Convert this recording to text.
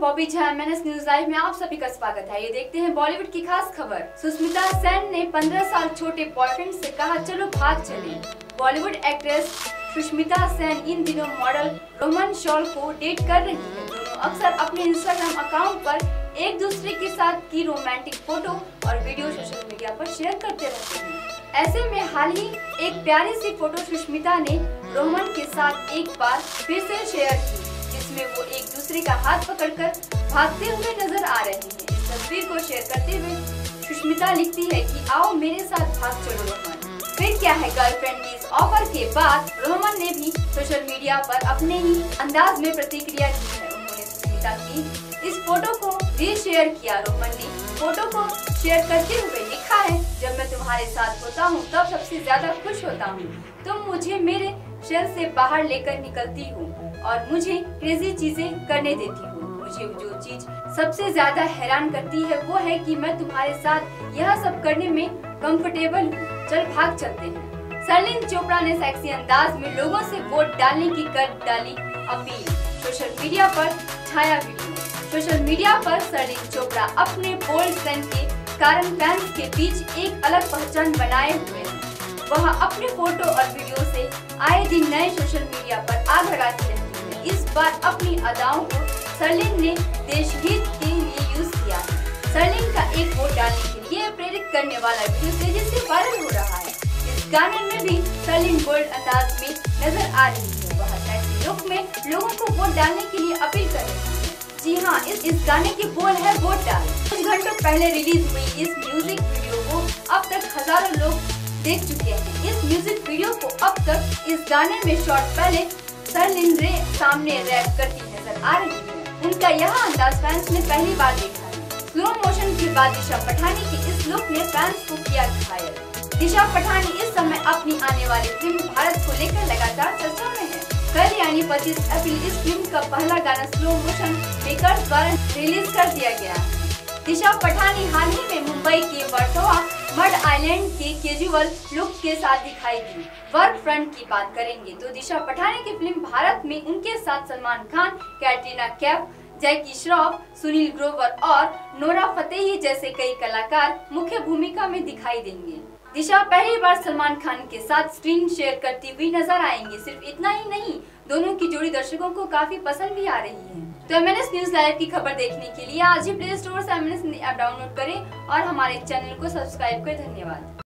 Bobby Jha, MNS news live में आप सभी का स्वागत है। ये देखते हैं बॉलीवुड की खास खबर। सुष्मिता सेन ने 15 साल छोटे बॉयफ्रेंड से कहा चलो भाग चलें। बॉलीवुड एक्ट्रेस सुष्मिता सेन इन दिनों मॉडल रोहमन शॉल को डेट कर रही है। दोनों अक्सर अपने इंस्टाग्राम अकाउंट पर एक दूसरे के साथ की रोमांटिक फोटो और वीडियो सोशल मीडिया पर शेयर करते रहते हैं। ऐसे में हाल ही एक प्यारी सी फोटो सुष्मिता ने रोहमन के साथ एक बार फिर से शेयर की, जिसमें वो एक दूसरे का हाथ पकड़कर भागते हुए नजर आ रहे हैं। इस तस्वीर को शेयर करते हुए सुष्मिता लिखती है कि आओ मेरे साथ भाग चलो रोहमन। फिर क्या है, गर्लफ्रेंड की इस ऑफर के बाद रोहमन ने भी सोशल मीडिया पर अपने ही अंदाज में प्रतिक्रिया दी है। उन्होंने सुष्मिता की इस फोटो को रीशेयर किया। रोहमन ने फोटो को शेयर करते हुए लिखा है, जब मैं तुम्हारे साथ होता हूँ तब सबसे ज्यादा खुश होता हूँ। तुम मुझे मेरे शेल से बाहर लेकर निकलती हो और मुझे क्रेजी चीजें करने देती हो। मुझे जो चीज सबसे ज्यादा हैरान करती है वो है कि मैं तुम्हारे साथ यह सब करने में कंफर्टेबल हूँ। चल भाग चलते हैं। शर्लिन चोपड़ा ने सेक्सी अंदाज में लोगों से वोट डालने की कर डाली अपील। सोशल मीडिया पर छाया वीडियो। सोशल मीडिया पर शर्लिन चोपड़ा अपने बोल्ड सेंस के कारण फैंस के बीच एक अलग पहचान बनाए हुए हैं। वह अपने फोटो और वीडियो से आए दिन नए सोशल मीडिया पर आग लगाती रहती है। इस बार अपनी अदाओं को शर्लिन ने देशहित के लिए यूज किया है। शर्लिन का एक वोट डालने के लिए प्रेरित करने वाला वीडियो तेजी से वायरल हो रहा है। इस गाने में भी शर्लिन बोल्ड अंदाज में नजर आ रही है। वह सेक्सी लुक में लोगों को वोट डालने के लिए अपील कर रही है। जी हाँ, इस गाने की बोल है वोट डाल। कुछ घंटों पहले रिलीज हुई इस म्यूजिक वीडियो को अब तक हजारों लोग देख चुके हैं। इस म्यूजिक वीडियो को अब तक इस गाने में शॉर्ट पहले शर्लिन रे सामने रैप करती नजर आ रही है। उनका यह अंदाज फैंस ने पहली बार देखा है। स्लो मोशन के बाद दिशा पठानी की इस लुक ने फैंस को किया घायल। दिशा पठानी इस समय अपनी आने वाली फिल्म भारत को लेकर लगातार चर्चा में है। कल यानी 25 अप्रैल इस फिल्म का पहला गाना स्लो मोशन मेकर्स द्वारा रिलीज कर दिया गया। दिशा पठानी हाल ही में मुंबई के वर्सोवा मड आइलैंड के कैजुअल लुक के साथ दिखाई दी। वर्क फ्रंट की बात करेंगे तो दिशा पठानी की फिल्म भारत में उनके साथ सलमान खान, कैटरीना कैफ, जैकी श्रॉफ, सुनील ग्रोवर और नोरा फतेही जैसे कई कलाकार मुख्य भूमिका में दिखाई देंगे। दिशा पहली बार सलमान खान के साथ स्क्रीन शेयर करती हुई नजर आएंगी। सिर्फ इतना ही नहीं, दोनों की जोड़ी दर्शकों को काफी पसंद भी आ रही है। तो एमएनएस न्यूज लाइव की खबर देखने के लिए आज ही प्ले स्टोर से एमएनएस ऐप डाउनलोड करें और हमारे चैनल को सब्सक्राइब करें। धन्यवाद।